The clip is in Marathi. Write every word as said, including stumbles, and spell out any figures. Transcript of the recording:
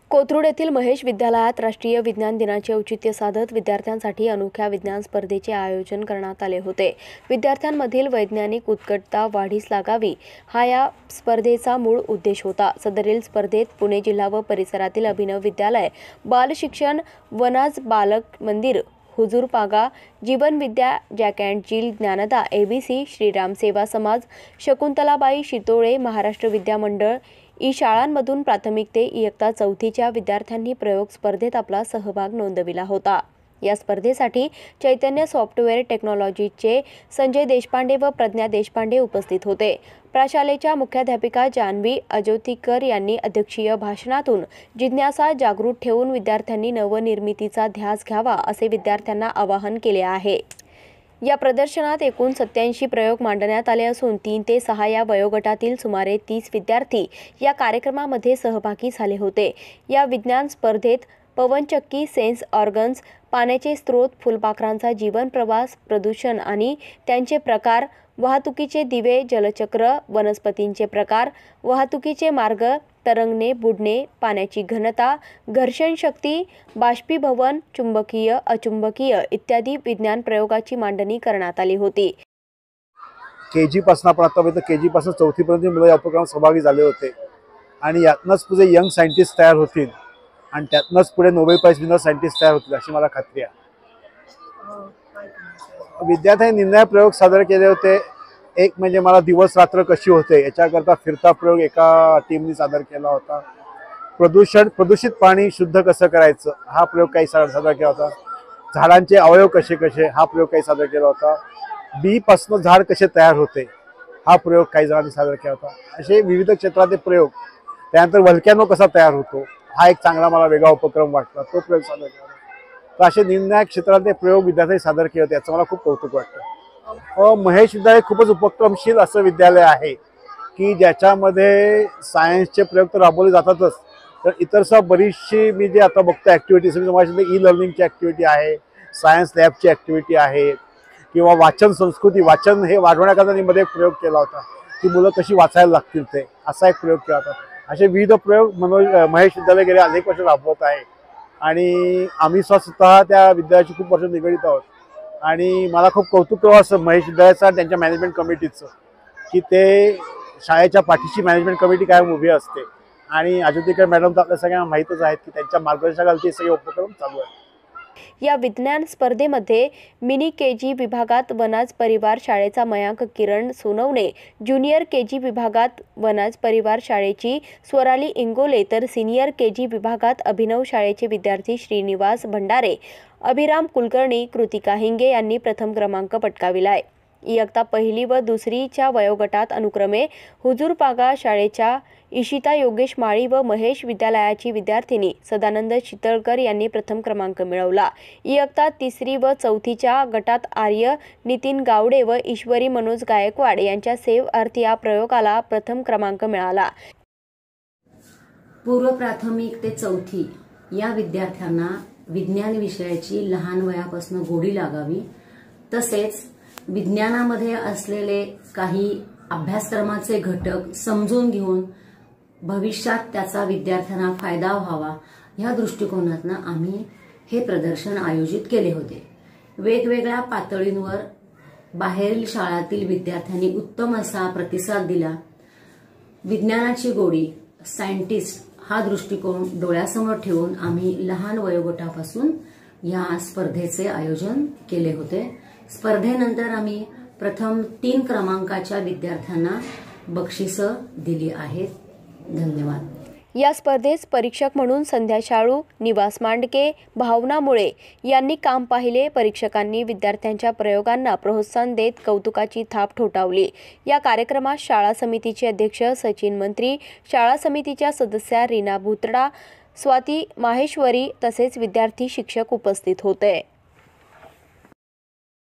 कोथरूड येथील महेश विद्यालयात राष्ट्रीय विज्ञान दिनाचे औचित्य साधत विद्यार्थ्यांसाठी अनोख्या विज्ञान स्पर्धेचे आयोजन करण्यात आले होते। विद्यार्थ्यांमधील वैज्ञानिक उत्कटता वाढीस लागावी हा या स्पर्धेचा मूळ उद्देश होता। सदरील स्पर्धेत पुणे जिल्हा व परिसरातील अभिनव विद्यालय, बाल शिक्षण, वनाज बालक मंदिर, हुजूर पागा, जीवन विद्या, जॅक अँड जिल, ज्ञानदा, एबीसी, श्रीराम सेवा समाज, शकुंतलाबाई शितोळे, महाराष्ट्र विद्या मंडळ ई शाळांमधून प्राथमिक ते इयत्ता चौथीच्या विद्यार्थ्यांनी प्रयोग स्पर्धेत आपला सहभाग नोंदविला होता। या स्पर्धेसाठी चैतन्य सॉफ्टवेअर टेक्नॉलॉजीचे संजय देशपांडे व प्रज्ञा देशपांडे उपस्थित होते। प्रशालेच्या मुख्याध्यापिका जानवी अजोतीकर यांनी अध्यक्षीय भाषणातून जिज्ञासा जागृत ठेवून विद्यार्थ्यांनी नवनिर्मितीचा ध्यास घ्यावा असे विद्यार्थ्यांना आवाहन केले आहे। या प्रदर्शनात एकूण सत्याऐंशी प्रयोग मांडण्यात आले असून तीन ते सहा या वयोगटातील सुमारे तीस विद्यार्थी या कार्यक्रमामध्ये सहभागी झाले होते। या विज्ञान स्पर्धेत पवनचक्की, सेन्स ऑर्गन्स, पाण्याचे स्रोत, फुलपाखरांचा जीवन प्रवास, प्रदूषण आणि त्यांचे प्रकार, वाहतुकीचे दिवे, जलचक्र, वनस्पतींचे प्रकार, वाहतुकीचे मार्ग, तरंगणे, बुडणे, पाण्याची घनता, घर्षण शक्ती, बाष्पीभवन, चुंबकीय, अचुंबकीय इत्यादी विज्ञान प्रयोगाची मांडणी करण्यात आली होती। केजी पासून आपण आतापर्यंत केजी पासून चौथी पर्यंत मुलं या उपक्रमात सहभागी झाले होते आणि यातनंच पुढे यंग सायंटिस्ट तयार होतील आणि त्यातनंच पुढे नोबेल प्राइज विनर सायंटिस्ट तयार होतील अशी मला खात्री आहे। विद्यार्थ्यांनी निर्णायक प्रयोग सादर केले होते। एक म्हणजे मला दिवस रात्र कशी होते याच्याकरता फिरता प्रयोग एका टीमने सादर केला होता। प्रदूषण प्रदूषित पाणी शुद्ध कसं करायचं हा प्रयोग काही सादर केला होता। झाडांचे अवयव कसे कसे हा प्रयोग काही सादर केला होता। बी पासून झाड कसे तयार होते हा प्रयोग काही जणांनी सादर केला होता। असे विविध क्षेत्रातले प्रयोग, त्यानंतर व्हॉल्कॅनो कसा तयार होतो हा एक चांगला मला वेगळा उपक्रम वाटला, तो प्रयोग सादर केला। तर असे निर्णायक क्षेत्रातले प्रयोग विद्यार्थ्यांनी सादर केले होते याचं मला खूप कौतुक वाटतं। महेश विद्यालय खूपच उपक्रमशील असं विद्यालय आहे की ज्याच्यामध्ये सायन्सचे प्रयोग तर राबवले जातातच, तर इतर सब बरीचशी मी जे आता बघतो ॲक्टिव्हिटीज म्हणजे ई लर्निंगची ॲक्टिव्हिटी आहे, सायन्स लॅबची ॲक्टिव्हिटी आहे किंवा वाचन संस्कृती, वाचन हे वाढवण्याकरता मध्ये एक प्रयोग केला होता की मुलं कशी वाचायला लागतील ते असा एक प्रयोग केला होता। असे विविध प्रयोग मनोज महेश विद्यालय गेले अनेक वर्ष राबवत आहे आणि आम्ही स्वतः त्या विद्यालयाची खूप वर्ष निगडीत आहोत आणि मला खूप कौतुक असं महेश विद्यालयाचं आणि त्यांच्या मॅनेजमेंट कमिटीचं की ते शाळेच्या पाठीशी मॅनेजमेंट कमिटी कायम उभी असते आणि अजोतीकर मॅडम तर आपल्या सगळ्यांना माहीतच आहेत की त्यांच्या मार्गदर्शनाखाली सगळे उपक्रम चालू आहेत। या विज्ञान स्पर्धेमध्ये मिनी केजी विभागात वनाज परिवार शाळेचा मयांक किरण सोनवणे, ज्युनियर केजी विभागात वनाज परिवार शाळेची स्वराली इंगोले तर सिनियर केजी विभागात अभिनव शाळेचे विद्यार्थी श्रीनिवास भंडारे, अभिराम कुलकर्णी, कृतिका हिंगे यांनी प्रथम क्रमांक पटकाविलाय। इयत्ता पहिली व दुसरीच्या वयोगटात अनुक्रमे हुजूर पागा शाळेच्या इशिता योगेश माळी व महेश विद्यालयाची विद्यार्थिनी सदानंद चितळकर यांनी प्रथम क्रमांक मिळवला। इयत्ता तिसरी व चौथीच्या गटात आर्य नितीन गावडे व ईश्वरी मनोज गायकवाड यांच्या सेव्ह अर्थ या प्रयोगाला प्रथम क्रमांक मिळाला। पूर्व प्राथमिक ते चौथी या विद्यार्थ्यांना विज्ञान विषयाची लहान वयापासून गोडी लागावी, तसेच विज्ञानामध्ये असलेले काही अभ्यासक्रमाचे घटक समजून घेऊन भविष्यात त्याचा विद्यार्थ्यांना फायदा व्हावा या दृष्टिकोनातून आम्ही हे प्रदर्शन आयोजित केले होते। वेगवेगळ्या पातळींवर बाहेरील शाळातील विद्यार्थ्यांनी उत्तम असा प्रतिसाद दिला। विज्ञानाची गोडी, सायंटिस्ट हा दृष्टिकोन डोळ्यासमोर ठेवून आम्ही लहान वयोगटापासून या स्पर्धेचे आयोजन केले होते। स्पर्धेनंतर आम्ही प्रथम तीन क्रमांकाच्या विद्यार्थ्यांना बक्षिसं दिली आहेत। धन्यवाद। या स्पर्धेस परीक्षक म्हणून संध्या शाळू, निवास मांडके, भावना मुळे यांनी काम पाहिले। परीक्षकांनी विद्यार्थ्यांच्या प्रयोगांना प्रोत्साहन देत कौतुकाची थाप ठोठावली। या कार्यक्रमात शाळा समितीचे अध्यक्ष सचिन मंत्री, शाळा समितीच्या सदस्या रीना भुतडा, स्वाती माहेश्वरी तसेच विद्यार्थी शिक्षक उपस्थित होते।